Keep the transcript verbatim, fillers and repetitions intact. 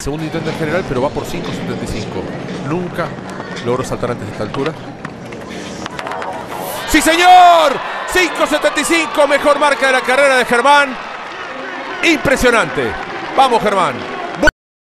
Segundo intento en general, pero va por cinco setenta y cinco. Nunca logró saltar antes de esta altura. ¡Sí, señor! cinco setenta y cinco, mejor marca de la carrera de Germán. Impresionante. Vamos, Germán.